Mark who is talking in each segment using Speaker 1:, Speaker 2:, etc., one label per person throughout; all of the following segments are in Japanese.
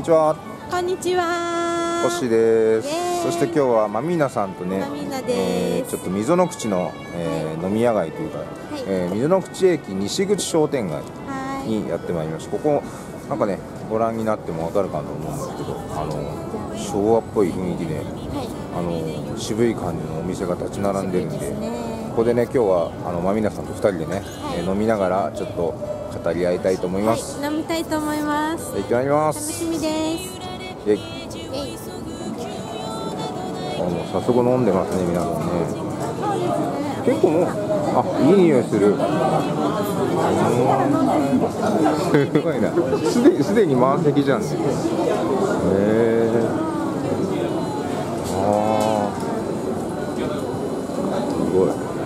Speaker 1: にちは。
Speaker 2: こんにちは。
Speaker 1: コッシーです。そして今日はマミーナさんとね、ちょっと溝の口の、飲み屋街というか、溝の口駅西口商店街にやってまいりました。ここなんかね、ご覧になってもわかるかと思うんですけど、昭和っぽい雰囲気で、渋い感じのお店が立ち並んでるんで、ここでね、今日はマミーナさんと2人でね、飲みながらちょっと語り合いたいと思います。
Speaker 2: 飲みたいと思います。
Speaker 1: いただきます。
Speaker 2: 楽しみです。
Speaker 1: 早速飲んでますね、皆さんね。結構もう、いい匂いする。すごいな。すでに満席じゃん。すごい。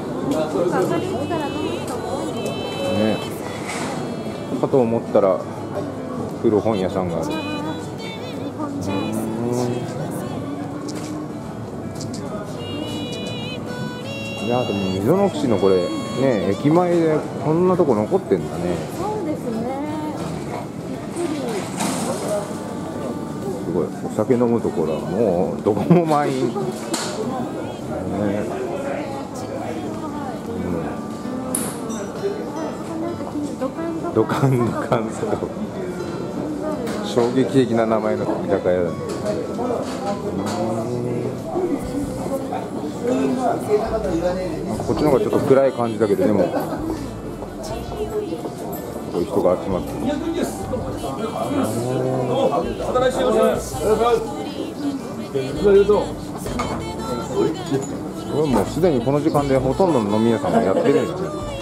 Speaker 1: ね。かと思ったら古本屋さんがある。いやでも溝の口のこれね、駅前でこんなとこ残ってんだね。
Speaker 2: そうですね。
Speaker 1: すごい。お酒飲むところはもうどこも満員。ドカンドカンスト。衝撃的な名前の居酒屋だね。こっちの方がちょっと暗い感じだけど、でもこういう人が集まってる。これもうすでにこの時間でほとんどの飲み屋さんがやってるんだね。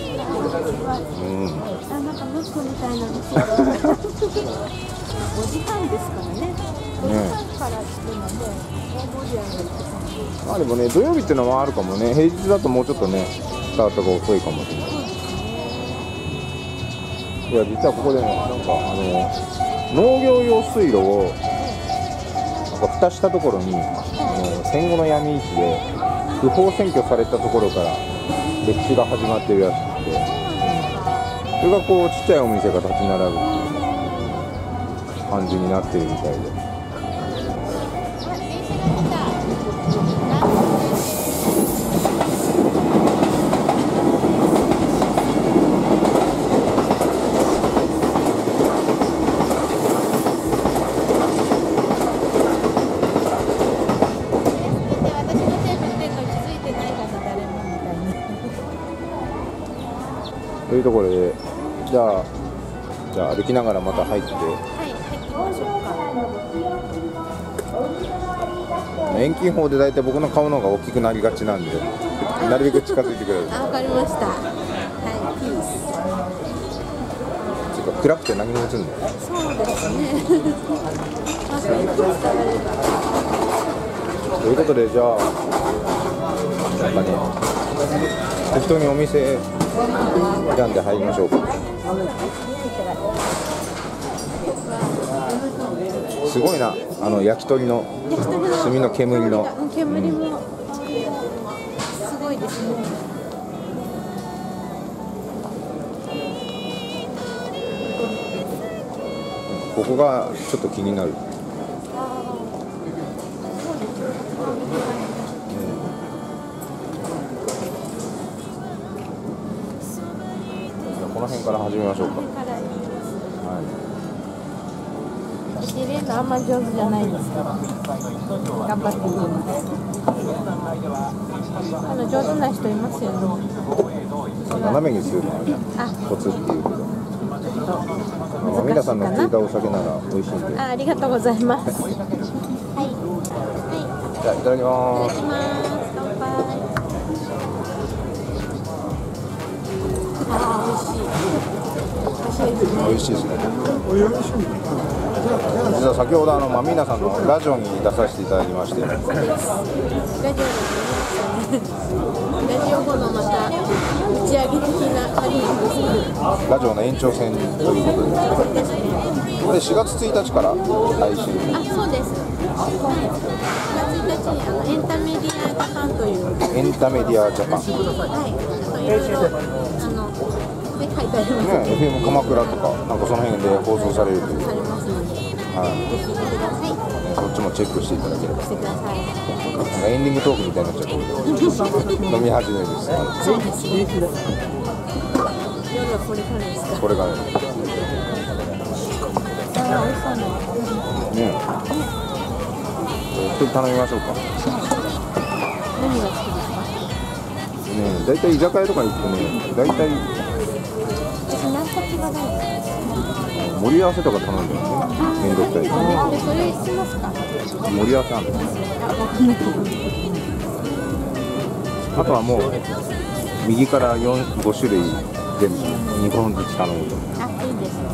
Speaker 2: なんか息子みたいなの。5時半ですからね。5時半からっていうので大盛り上がりです。
Speaker 1: でもね、土曜日っていうのもあるかもね。平日だともうちょっとね、スタートが遅いかもしれない。いや、実はここでね、なんか農業用水路をなんか蓋したところに戦後の闇市で不法占拠されたところから歴史が始まってるらしくて、それがこうちっちゃいお店が立ち並ぶっていう感じになってるみたいで。というところで、じゃあ歩きながらまた入って、
Speaker 2: 入ってみましょうか。
Speaker 1: 遠近法で大体僕の顔の方が大きくなりがちなんで、なるべく近づいてくれる。
Speaker 2: わかりました。はい、ピース。
Speaker 1: ちょっと暗くて何も映んない。
Speaker 2: そうですね。
Speaker 1: ということで、じゃあなんかね、適当にお店選んで入りましょうか。すごいな、焼き鳥の炭の煙の
Speaker 2: 煙もすごいですね。
Speaker 1: ここがちょっと気になる。この辺から始めましょうか。
Speaker 2: 入れるのあんまり上手じゃないですから頑張ってみます。上手な人いますよね。
Speaker 1: 斜めにするのはコツっていうけど、皆さんのついたお酒なら美味しいんで。
Speaker 2: ありがとうございます。はい。
Speaker 1: じゃあいただきます。
Speaker 2: いただきます。乾杯。
Speaker 1: 美味しいですね。実は先ほどマミーナさんのラジオに出させていただきまして、ラジ
Speaker 2: オ後のまた打ち上げ的な
Speaker 1: ラジオの延長戦ということで、これ4月1日から配信。
Speaker 2: そうです。4月1日にエンタメディアジャパンという
Speaker 1: エンタメディアジャパン。
Speaker 2: はい。いろいろ書いてありますね。
Speaker 1: FM 鎌倉とかなんかその辺で放送されるという。
Speaker 2: されますので。
Speaker 1: はい、
Speaker 2: ぜひ見てください。
Speaker 1: そっちもチェックしていただければ。
Speaker 2: してください。
Speaker 1: エンディングトークみたいになっちゃうけど飲み始めです。
Speaker 2: そうですね。夜はこれからですか。
Speaker 1: これがね。
Speaker 2: ああ、美味しそうな。
Speaker 1: ね。ちょっと頼みましょうか。
Speaker 2: 何が好きですか。
Speaker 1: ね、だいたい居酒屋とか行くとね、だいたい
Speaker 2: 私軟骨が大好き。
Speaker 1: 盛り合わせとか頼んでるね。めんどくさい。
Speaker 2: それしますか。
Speaker 1: 盛り合わせあるの。あとはもう右から5種類全部2本ずつ頼むと。
Speaker 2: あ、いいですね。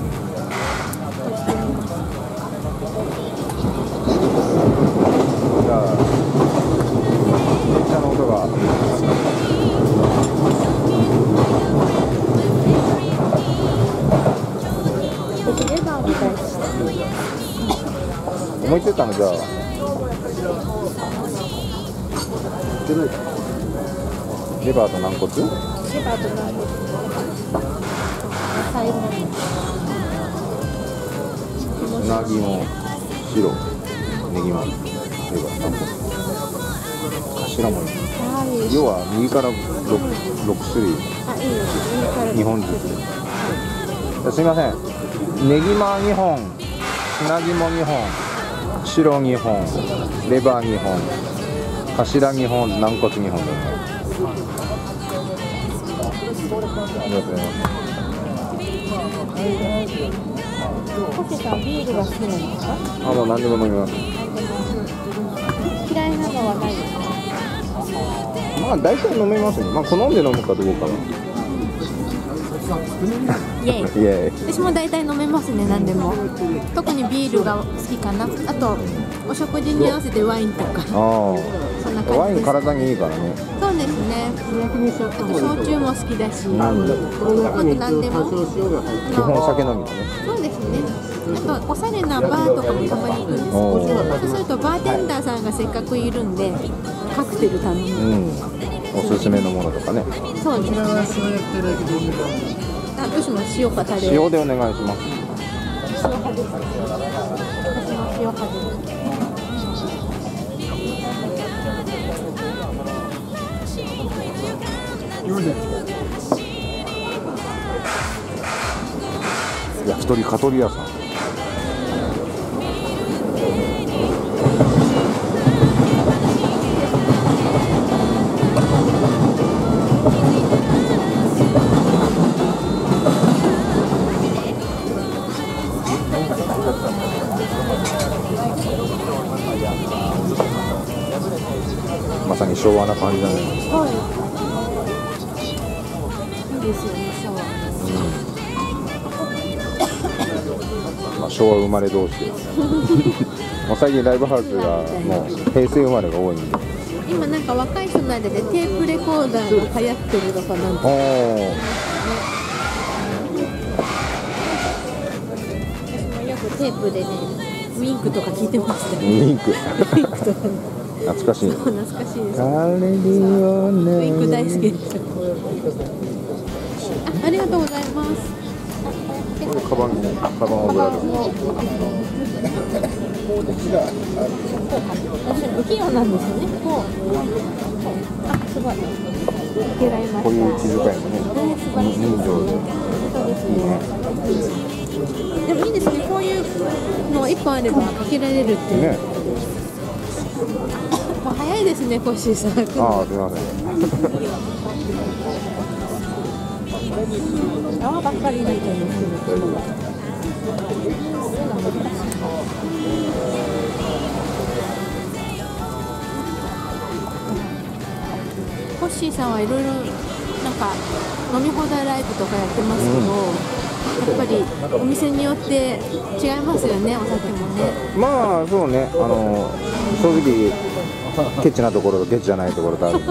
Speaker 1: じゃあ電車の音が。思いついたのじゃあレバーと軟骨？
Speaker 2: レバーと軟骨。最後に
Speaker 1: うなぎも白、ネギもレバー、軟骨、頭もいい。要は右から 6種類2本ずつで。すみません、ネギマ2本、砂肝2本、白2本、レバー2本、頭2本、軟骨2本で。ありがとうございます。
Speaker 2: コシさん、ビールが好きなんですか？
Speaker 1: あ、もう何でも飲みます。
Speaker 2: 嫌いなのはないですか？
Speaker 1: まあ大体飲めますね。まあ好んで飲むかどうかは。
Speaker 2: イエイ。
Speaker 1: イエーイ。
Speaker 2: 私も大体飲めますね、何でも。特にビールが好きかな。あとお食事に合わせてワインとか。そんな感じです。
Speaker 1: ワイン体にいいからね。
Speaker 2: そうですね。あと焼酎も好きだし、あと何でも。
Speaker 1: 基本酒飲みだね。
Speaker 2: そうですね。あとおしゃれなバーとかもたまに行くんですけど、そうするとバーテンダーさんがせっかくいるんでカクテル頼む。
Speaker 1: おすすめのものとかね。
Speaker 2: そうですね。あ、どうします？塩かタレ。
Speaker 1: 塩でお願いします。
Speaker 2: 塩派です。私も塩派です。
Speaker 1: 焼き鳥香取屋さん。まさに昭和な感じだね。
Speaker 2: はい。いいですよね、シャワー。
Speaker 1: まあ、昭和生まれ同士でもう最近ライブハウスがもう平成生まれが多いんで。
Speaker 2: 今なんか若い人の間でテープレコーダーが流行ってるとかなんか。私もよくテープでね、ウィンクとか聞いてましたね。
Speaker 1: ウィンク。
Speaker 2: ウィンクとかね。
Speaker 1: 懐かしい。
Speaker 2: 懐かしいです。ウ
Speaker 1: ウ
Speaker 2: ィンク大好きです。ありがとうございます。
Speaker 1: カバンをぶらる。
Speaker 2: 私不器用なんですよね。あ、すごい。受けられました。
Speaker 1: こういう気遣いもね。
Speaker 2: 素晴らしいですね。そうですね。でもいいですね。こういうの一本あればかけられるっていう。
Speaker 1: ね。
Speaker 2: もう早いですね、コッシーさん。
Speaker 1: ああ、すみません。
Speaker 2: 泡ばっかりになっちゃうんですけど。コッシーさんはいろいろなんか飲み放題ライブとかやってますけど、やっぱりお店によって違いますよね、お酒もね。
Speaker 1: まあそうね、正直ケチなところとケチじゃないところとある。ね、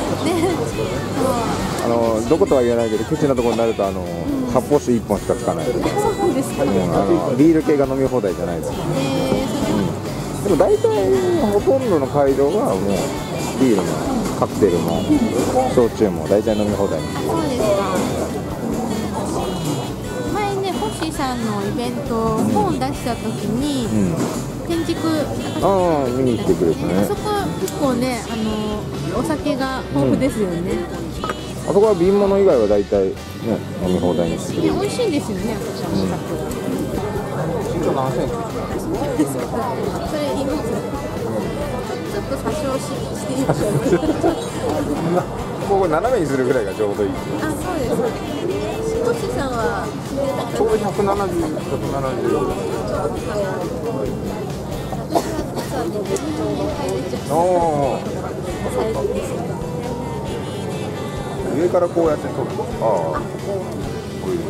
Speaker 1: どことは言えないけどケチなところになると発泡酒1本しかつかない。
Speaker 2: そうですか。
Speaker 1: ビール系が飲み放題じゃないです。でも大体ほとんどの会場はもうビールもカクテルも焼酎も大体飲み放題。
Speaker 2: そうですか。前ね、ホッシーーさんのイベント、本出した時に、天竺
Speaker 1: 見に来てくれてね。
Speaker 2: あそこは結構ね、お酒が豊富ですよね。
Speaker 1: あそこは瓶物以外は大体ね、飲み放題にしてくれる。
Speaker 2: 美味しいんですよね、あそこのお酒。
Speaker 1: 身長何センチ？
Speaker 2: それ言います。ちょっと詐称していいですか？
Speaker 1: ここ斜めにするぐらいがちょうどいい。
Speaker 2: あ、そうです。星さんは
Speaker 1: ちょうど170。おお。上からこうやって撮る。ああ。こういう。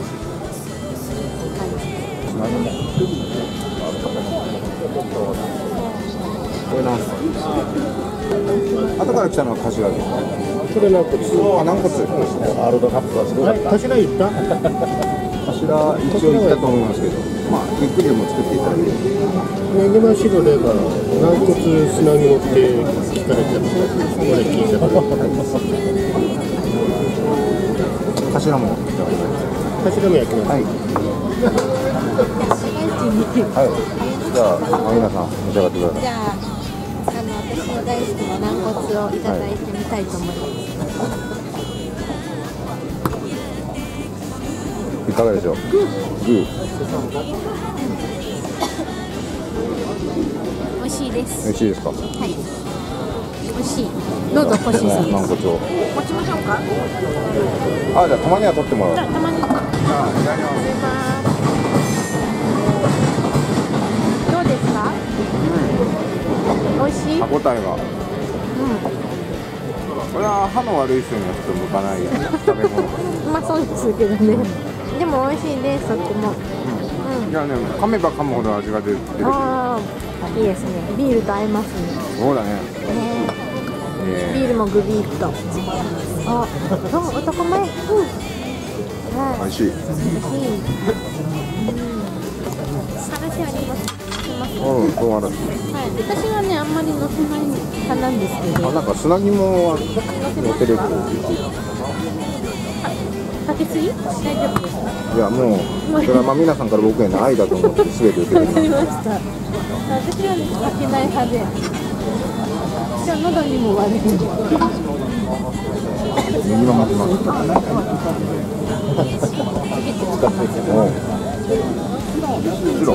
Speaker 1: これなんすか。後から来たのは頭ですか。
Speaker 3: これ軟骨。
Speaker 1: あ、軟骨。
Speaker 3: ワールドカップはすごかった。頭言った？
Speaker 1: 頭一応言ったと思いますけど、まあゆっくりでも作っていただいて。
Speaker 3: ネギマシロでから軟骨砂に乗って聞かれてる。これ聞いたから。
Speaker 1: 頭もいただきます。
Speaker 3: 頭も焼きます。
Speaker 1: はい。はい。じゃあ皆さん召し上がってください。
Speaker 2: じゃあ、私の大好きな軟骨をいただいてみたいと思います。
Speaker 1: いかがでしょう。グー。
Speaker 2: 美味しいです。
Speaker 1: 美味しいですか。
Speaker 2: はい。美味しい。どうぞ、コッシーさん。
Speaker 1: 軟骨を。
Speaker 2: 持ちましょうか。
Speaker 1: あ、じゃあたまには取ってもらおう。
Speaker 2: じゃあ、たまに。
Speaker 1: いただきます。
Speaker 2: どうですか？美味しい？
Speaker 1: 歯ごたえが。これは歯の悪い人にはちょっと向かない食べ物。
Speaker 2: まあそうですけどね。でも美味しいです、とっても。
Speaker 1: いやね、噛めば噛むほど味が出る。
Speaker 2: ああ、いいですね。ビールと合いますね。
Speaker 1: そうだね。
Speaker 2: ビールもグビーと。あ、男前。
Speaker 1: 美味しい。
Speaker 2: 美味しい。からしあります。
Speaker 1: 唐辛子。
Speaker 2: はい、私はね、あんまり乗せない派なんですけど。
Speaker 1: あ、なんか砂肝は乗せるって言ってた。
Speaker 2: かけすぎ？大丈夫ですか？
Speaker 1: いや、もうそれはまあ皆さんから僕への愛だと思って全て受けてる。
Speaker 2: わかりました。私はね、かけない派で。じゃあ喉にも悪い。
Speaker 1: 右は持ちます。白。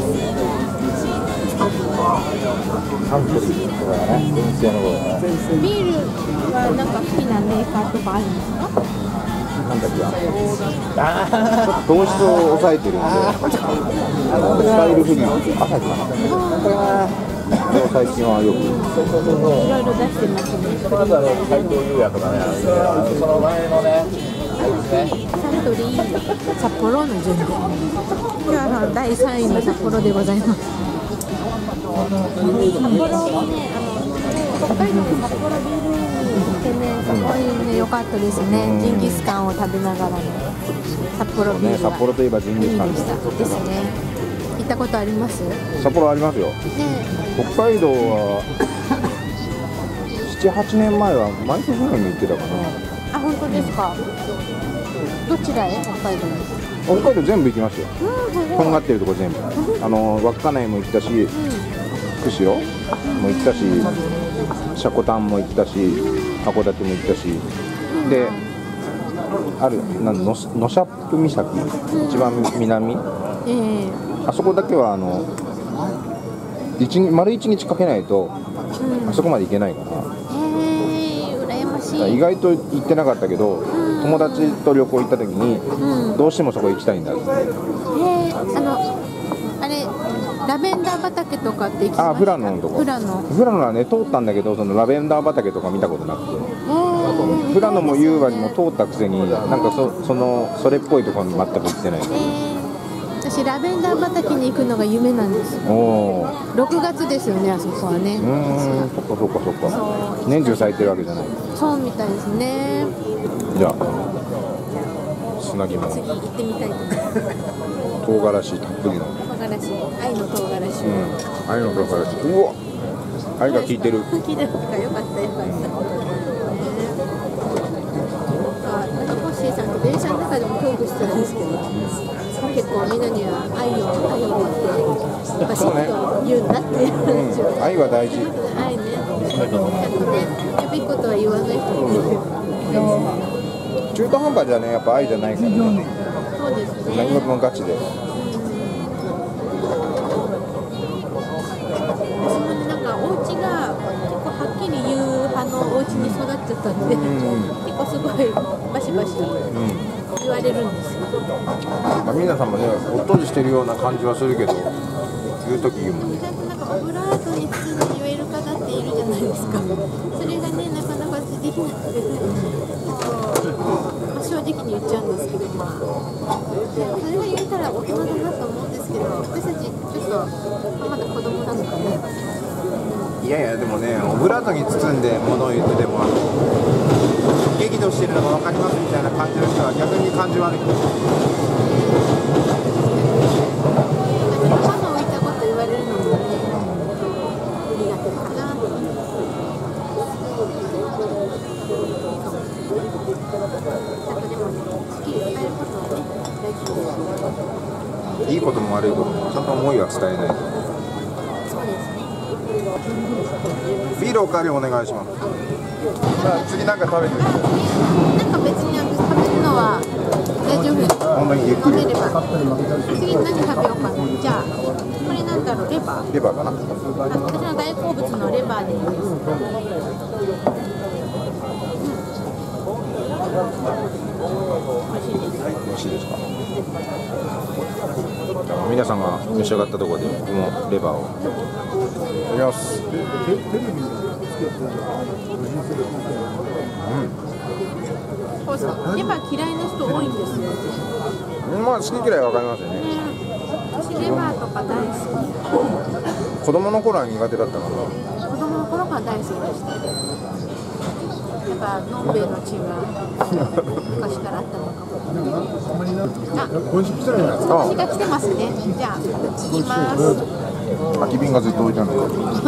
Speaker 1: サントリーとかね、全盛の頃ね。
Speaker 2: ビールはなんか好きなメーカーとかあるんですか？
Speaker 1: なんだっけな。ちょっと糖質を抑えてるんで、スタイルフリー、朝日かな。これを最近はよく。
Speaker 2: いろいろ出してますね。
Speaker 3: 斎藤優也とかね、その前のね、
Speaker 2: サントリー札幌の順で。今日は第3位の札幌でございます。札幌ね、北海道の札幌ビールに行ってね、すごいね、良かったですね。ジンギスカンを食べながらの札幌ビールは。
Speaker 1: 札幌といえばジンギスカン
Speaker 2: ですね。行ったことあります？
Speaker 1: 札幌ありますよ。
Speaker 2: ね。
Speaker 1: 北海道は7、8年前は毎年ぐらいに行ってたかな。
Speaker 2: あ、本当ですか。どちらへ？北海道に。
Speaker 1: 北海道全部行きましたよ。とんがってるとこ全部。稚内も行ったし、釧路も行ったし、積丹も行ったし、函館も行ったし、で、あるノシャップ岬、一番南、あそこだけは丸1日かけないと、あそこまで行けないから。
Speaker 2: 羨ましい。
Speaker 1: 意外と行ってなかったけど、友達と旅行行った時に、どうしてもそこ行きたいんだって。
Speaker 2: あれラベンダー畑とかって行きました？
Speaker 1: あ、富良野のとこ。富良野はね通ったんだけど、そのラベンダー畑とか見たことなくて。富良野も優雅にも通ったくせに、なんかそれっぽいところに全く行ってない。
Speaker 2: 私ラベンダー畑に行くのが夢なんですよ。6月ですよね、あそこはね。
Speaker 1: そっかそっかそっか。年中咲いてるわけじゃない。
Speaker 2: そうみたいですね。
Speaker 1: じゃあ砂肝。
Speaker 2: 次行ってみたいと思います。
Speaker 1: 唐辛子たっぷりの。
Speaker 2: 唐辛子、愛の唐辛子。
Speaker 1: 愛の唐辛子。うわ、愛が効いてる。
Speaker 2: 効いてるか、よかったよかった。コッシーさんと電車の中でもトークしてるんですけど、 結構みんなには愛を持ってバシッと言うんだっていう話を、
Speaker 1: 愛は大事。
Speaker 2: 愛ね、ちゃんとね、やべっことは言わない人もいる。
Speaker 1: 中途半端じゃね、やっぱ愛じゃないからね。
Speaker 2: そうですね。
Speaker 1: 何事もガチで。
Speaker 2: 私もね、なんかお家が結構はっきり言う派のお家に育っちゃったんで、結構すごいバシバシ言われるんですよ。
Speaker 1: 皆さんもね、おっとりしてるような感じはするけど、言うとき言うもんね。
Speaker 2: ちゃんとなんかオブラートに包んで言える方っているじゃないですか。それがね、なかなかできなくて、正直に言っちゃうんですけど、それが言えたら大人だなと思うんですけど、私たちちょっとまだ子供なのかね。
Speaker 1: いやいや、でもね、オブラートに包んで物を言ってても、激怒してるのが分かりますみたいな感じの人は逆に感じ悪い。
Speaker 2: 歯の浮いたこと言われるのもね、苦手かな。でもね、好きに伝えることはね、大事です。
Speaker 1: いいことも悪いこともちゃんと思いは伝えないと。
Speaker 2: そうですね。
Speaker 1: ビールおかわりお願いします。次なんか食べてる。
Speaker 2: なんか別に食べるのは大丈夫です。
Speaker 1: 本当にゆっくり。
Speaker 2: 飲めれば。次何食べようかな。じゃあこれなんだろう、レバー。
Speaker 1: レバーかな。
Speaker 2: 私の大好物のレバーでいいです。
Speaker 1: 美味しいですか。皆さんが召し上がったところで僕もレバーをいただきます。
Speaker 2: レバー嫌いな人多いんですよ。
Speaker 1: まあ好き嫌い分かりますよね。
Speaker 2: 私レバーとか大好き。
Speaker 1: 子供の頃は苦手だったかな。
Speaker 2: 子供の頃から大好きでした。やっぱのんべえの血が昔からあったのかも。私が来てますね。じゃあ行きます。
Speaker 1: 空き瓶がずっと置いてあるのか。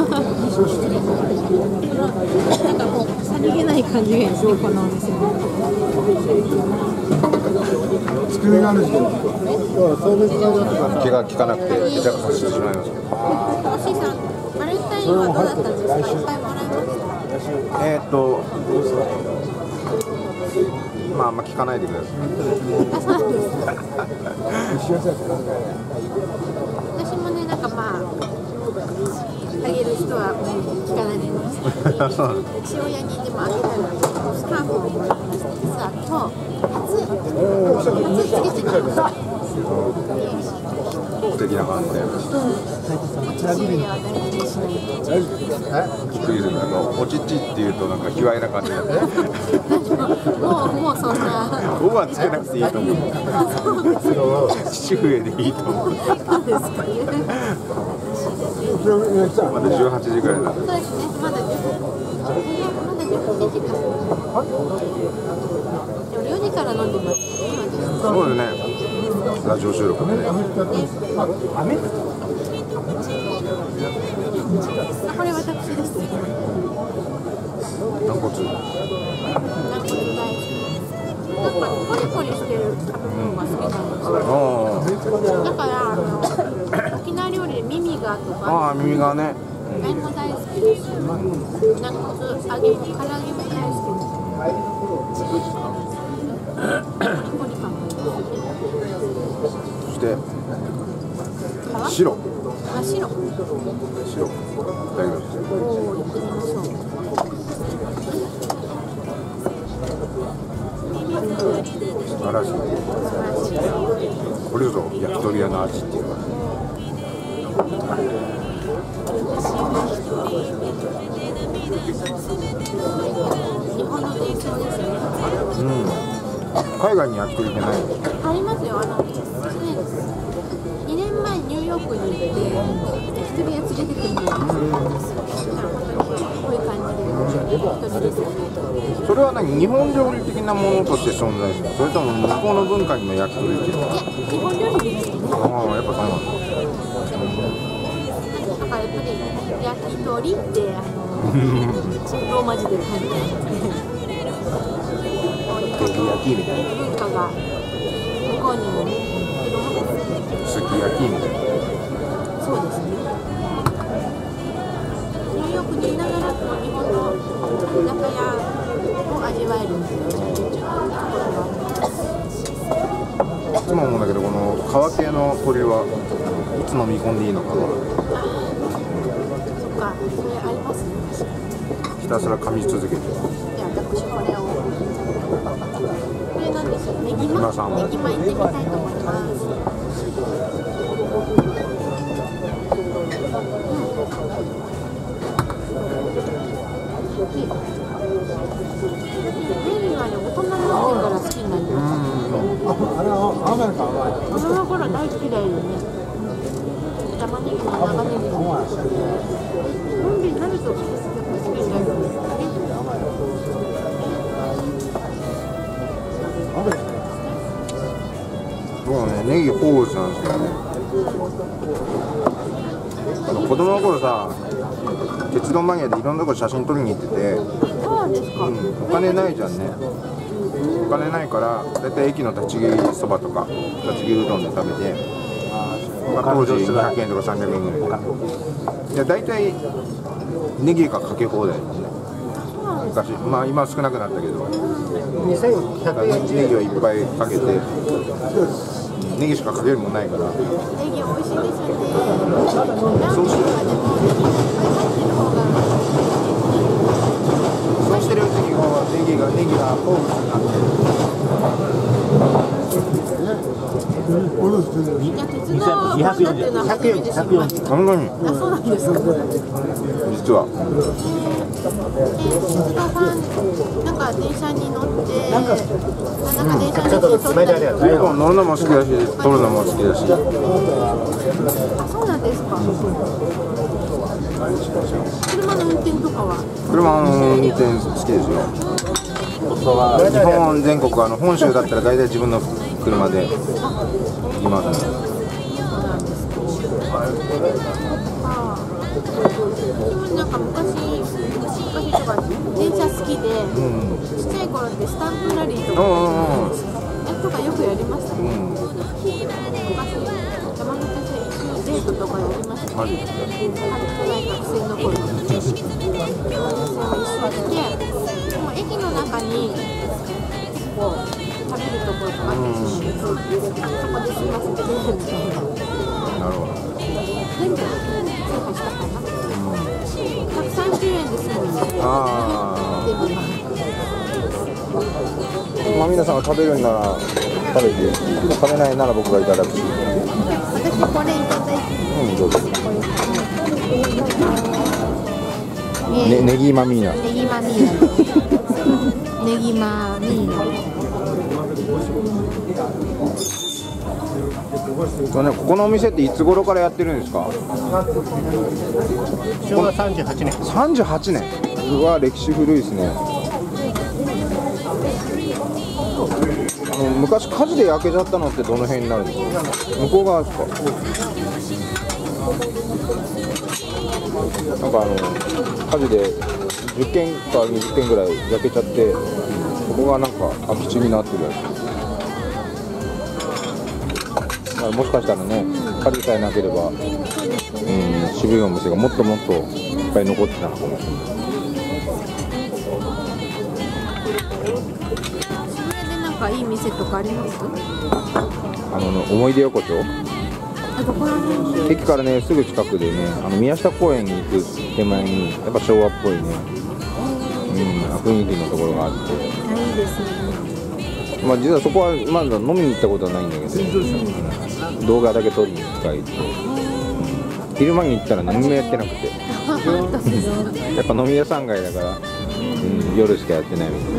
Speaker 2: なんかもうさりげない感じがいいですね、このお店の。
Speaker 3: 机があるんですけど、
Speaker 1: 気が利かなくて定着させてしまいました。
Speaker 2: おしいさん、バレンタインはどうだったんですか。いっぱいもらいました。
Speaker 1: まああんま聞かないでください。
Speaker 2: あ、そうなんですか。私もね、なんかまああげる人は聞かないでください。父親にでもあげたらスカーフをもらいました。実は今日初つけてきました。
Speaker 1: 素敵な感じで。
Speaker 2: 父親は大事にしないと。
Speaker 1: びっくりする。おちっちっていうとなんか卑猥な感じで。
Speaker 2: もうそんな。
Speaker 1: 僕はつけなくていいと思う。父上でいいと思う。
Speaker 2: そうですかね。
Speaker 1: まだ18時ぐらいなんで。
Speaker 2: そうですね。まだ18時か。でも4時から飲んでます。
Speaker 1: そうですね。ラジオ収録でね。
Speaker 2: これ私です。
Speaker 1: 軟骨。
Speaker 2: 軟骨大好き。なんかコリコリしてる食べ物が好きなんですよ。だから沖縄料理で耳がとか。
Speaker 1: ああ、耳がね。
Speaker 2: あれも大好きです。軟骨揚げも唐揚げも大好きです。コリ感がいいですね。
Speaker 1: そして白。
Speaker 2: あ、白。
Speaker 1: 白。いただきます。
Speaker 2: おお、行ってみましょう。
Speaker 1: 素晴らしい。これぞ焼き鳥屋の味っていうか。
Speaker 2: 日本の伝承ですよね。
Speaker 1: 海外に焼き鳥ってない。
Speaker 2: ありますよ。2年前ニューヨークに行って焼き鳥屋連れてってもらいました。こういう感じで焼き鳥ですよね。
Speaker 1: それは何、日本料理的なものとして存在する。それとも向こうの文化にも焼き鳥っていうの。
Speaker 2: いや、日本料理ですよね。
Speaker 1: ああ、やっぱそうなんだ。
Speaker 2: だからやっぱり焼き鳥ってローマ字で書いてあるので、日本の
Speaker 1: 焼きみたいな。
Speaker 2: 文化が向こうにも広まって
Speaker 1: すき焼きみたいな。
Speaker 2: そうですね。ニューヨークにいながらこう日本の居酒屋を味わえるっていうところが
Speaker 1: いつも思うんだけど、この皮系の鶏はいつ飲み込んでいいのかな。
Speaker 2: そっか、それありますね。
Speaker 1: ひたすら噛み続けて。
Speaker 2: じゃあ私これを。これなんですよ。ネギマ。ネギマ行ってみたいと思います。ネギはね、大人になってから好きになりました。子供の頃大好きだよね。玉ねぎも長ネギも。コンビになると好きになるんですかね。
Speaker 1: 僕はね、ネギ好物なんですよね。子供の頃さ、鉄道マニアでいろんなとこ写真撮りに行ってて、
Speaker 2: そうですか。
Speaker 1: お金ないじゃんね。お金ないからだいたい駅の立ち食いそばとか立ち食いうどんで食べて、まあ、当時200円とか300円ぐらいで、いやだいたいネギがかけ放題ですね。昔、まあ今は少なくなったけど、ネギをいっぱいかけて、ネギしかかけるもんないから。
Speaker 2: ネギ美味しいですよね。
Speaker 1: そうしてるうちにこうネギが好物になって。
Speaker 2: みんな鉄道を使っていうのは初めて知りました。
Speaker 1: 本当に。
Speaker 2: あ、そうなんですか。
Speaker 1: 実は。
Speaker 2: 鉄道ファン、なんか電車に乗って、なんか電車に乗って撮ったりとか。
Speaker 1: 結構乗るのも好きだし、撮るのも好きだし。
Speaker 2: あ、そうなんですか。車の運転とかは。
Speaker 1: 車の運転好きですよ。日本全国本州だったら大体自分の車で行きますね。
Speaker 2: なんか昔とか電車好きで、ちっちゃい頃ってスタンプラリーとかよくやりましたね。昔山手線デートとかやりましたね。学生の頃に山手線を一周して、でも駅の中にこう食べるところとかあって、そこで済ませてくれるみたいな。
Speaker 1: なるほど。
Speaker 2: 全部制覇したかな。130円で済むんで。
Speaker 1: まあ皆さんが食べるんなら食べて、食べないなら僕がいただくし。
Speaker 2: 私これいただいて。
Speaker 1: どうぞ。ネギマミーナ。
Speaker 2: ネギマミーナ。ネギマミーナ。
Speaker 1: ここのお店っていつ頃からやってるんですか？
Speaker 3: 昭和38年。
Speaker 1: 38年。うわ、歴史古いですね。昔火事で焼けちゃったのってどの辺になるんですか？向こう側ですか？なんか火事で10軒か20軒ぐらい焼けちゃって、ここがなんか空き地になってるやつ。もしかしたらね、火事さえなければ、渋いお店がもっともっといっぱい残ってたのかもしれない。
Speaker 2: 渋谷でなんかいい店とかあります？
Speaker 1: 思い出横丁。
Speaker 2: どこら辺？
Speaker 1: 駅からねすぐ近くでね、宮下公園に行く手前にやっぱ昭和っぽいね、雰囲気のところがあって。
Speaker 2: いいですね。
Speaker 1: まあ実はそこはまだ飲みに行ったことはないんだけど、動画だけ撮りに行きたいって。昼間に行ったら何もやってなくてやっぱ飲み屋さん街だから、夜しかやってないみたいな。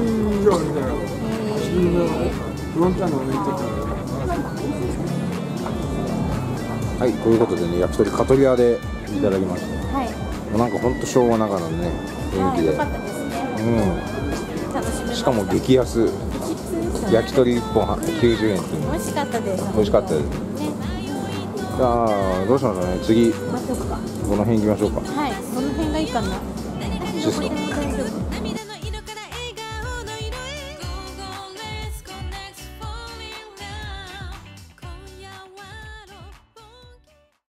Speaker 1: はい、ということでね、焼き鳥カトリアでいただきました。
Speaker 2: はい。
Speaker 1: もうなんかほんと昭和ながらのね雰囲気で、
Speaker 2: 良かったですね。楽しめました。
Speaker 1: しかも激安。焼き鳥1本90円っていうの。
Speaker 2: 美味しかったです。
Speaker 1: 美味しかったです。じゃあどうしましょうね。次この辺行きましょうか。
Speaker 2: はい、この辺がいいかな。
Speaker 1: シスコ。